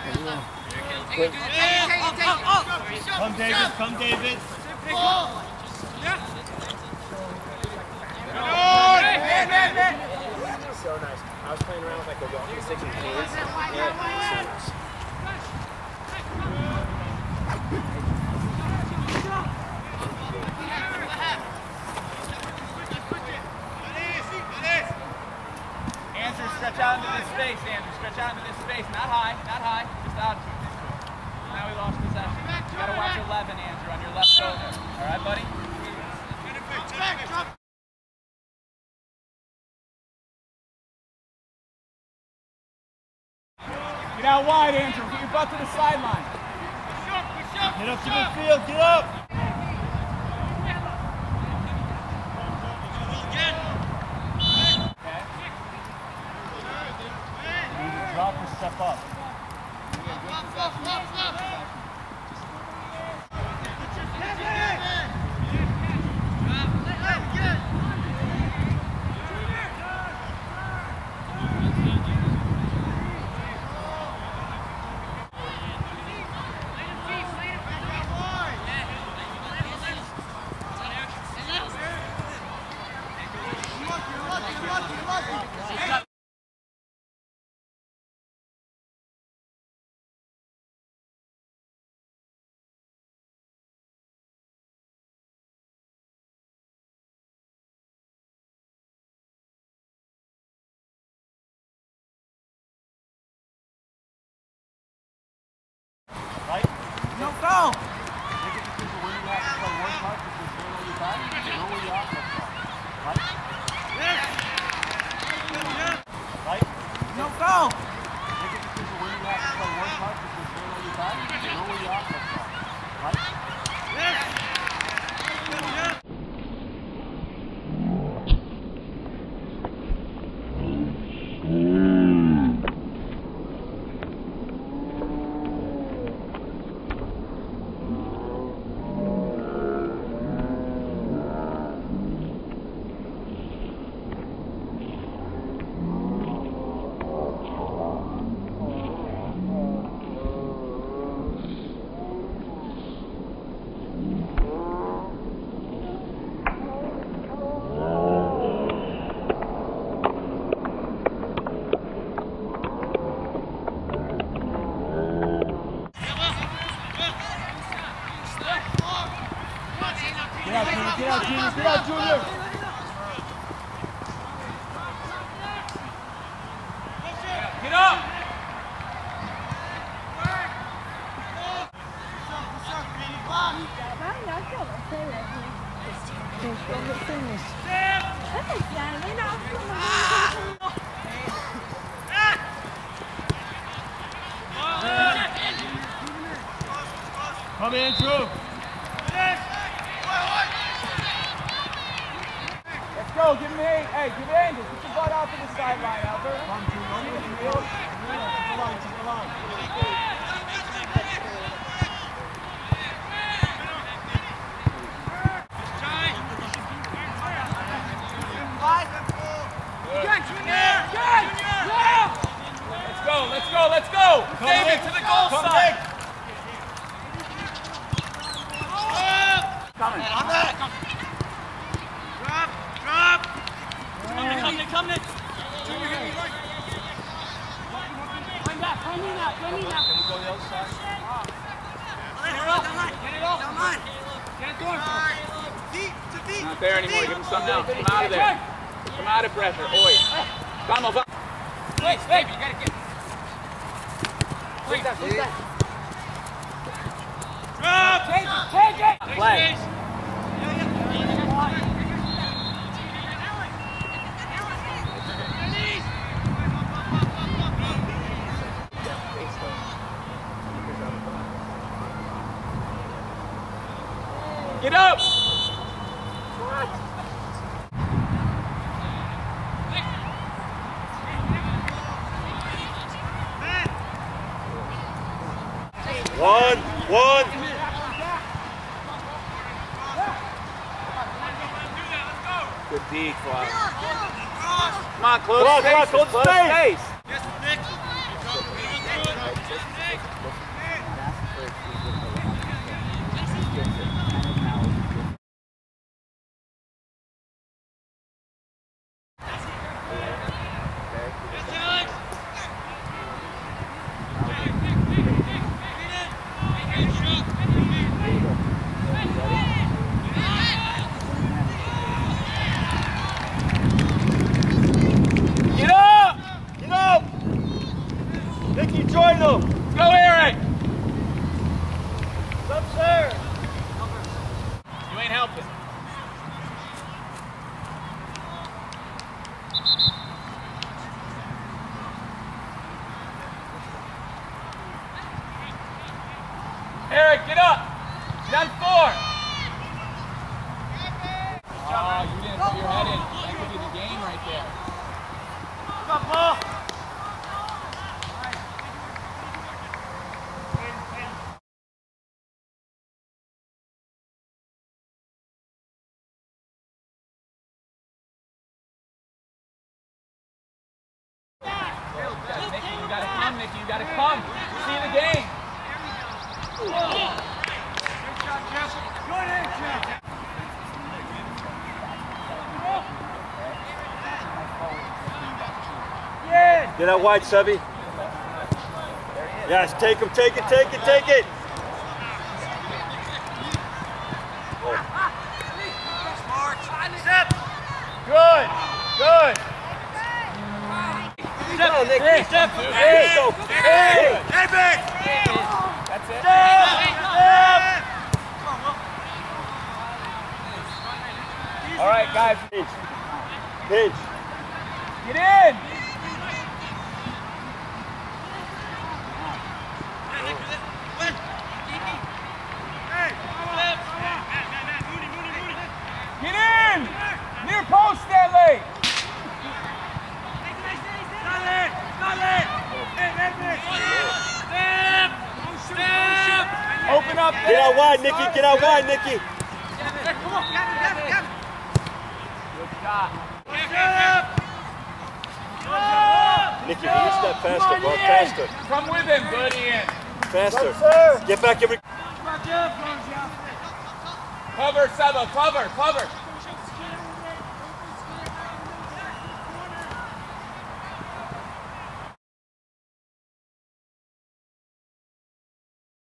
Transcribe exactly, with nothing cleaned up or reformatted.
Quick. Come, David. Come, David. So nice. I was playing around with like a walking stick and canes. Yeah, so nice. Andrew, stretch out into this space, Andrew. Stretch out into this space. Not high, not high. Just out to it. Now we lost possession. You gotta watch eleven, Andrew, on your left shoulder. All right, buddy? Get out wide, Andrew. Get your butt to the sideline. Get up to midfield. Get up. Okay. You need to drop or step up. Right? No foul! Make a decision when you have to play one part because you're on your back. You know where you are. Right? Right? No foul! Make a decision when you have to play one part because you're on your back. You know where you are. Right? Get out, Junior! Get out, Junior! Get out, Junior! Get up! Come in, Drew! Let's go, give him eight. Hey, give it Andrew. Get your butt out to the sideline, Albert. Come, Drew. Come in, Drew. Keep the line, keep the line. Let's go, let's go, let's go! Come David Nick. to the goal Come side! Nick. Coming. On that! Drop! Drop! Come, Nick, come, Nick! Junior, hit me right! Find that, find me now, find me now! Can we go the other side? Get it off! Get it off! Get it off! Deep, to deep! Not there anymore, give him something else. Come out of there. Come out of pressure. Oi. Vamos, vamos. Wait, wait, you gotta get. Wait, that, wait, that. Drop! Take it, take it! Play. Get up! What? One, one. Good D, Fly. Come on, close Come on, space. come on, close Close space. space. Yes, Nick. Get up! Get up! Nicky, join them! Let's go, Eric! Up, sir! You ain't helping. Eric, get up! Down four! Oh, you didn't put your head in. That could be the game right there. Come on, Paul! Nicky, you gotta come, Nicky, you gotta come. See the game. Get out wide, Subby. Yes, take him, take it, take it, take it. Good, good. Step, Nicky. Step. Hey, go. Hey. That's it. All right, guys. Pinch. Pinch. Get in. Get in! Near post, Stanley! Open up there! Get out wide, Nicky. Get out wide, Nicky. Good shot. Nicky, can you step faster, bro? Faster. Come with him. Good, Ian. Faster. Get back every... Cover, Seba. Cover, cover.